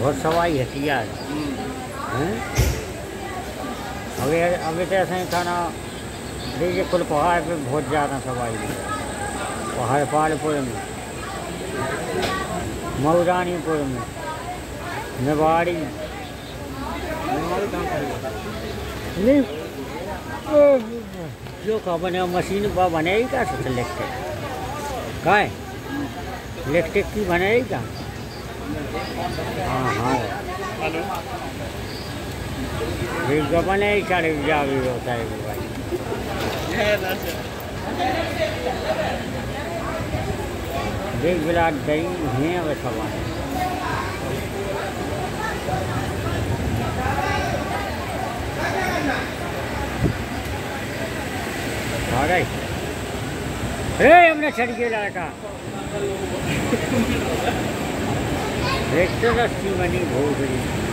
बहुत सवाई हटिया है। अभी तो ऐसा ही था ना, देखिए कुल पहाड़ पे बहुत ज़्यादा सवाई है। पहाड़पुर में, मऊरानीपुर में, निवाड़ी नहीं जो का बने मशीन पर बनेगी क्या सोच इलेक्ट्रिक का है, इलेक्ट्रिक की बनेगी क्या? हाँ हाँ एक बने ही साढ़े जा भी होता है भाई। देख बिराट दही हैं अब सवाल आ गई। अरे हमने छड़ के लड़का एक तो रस्सी बनी भोगरी।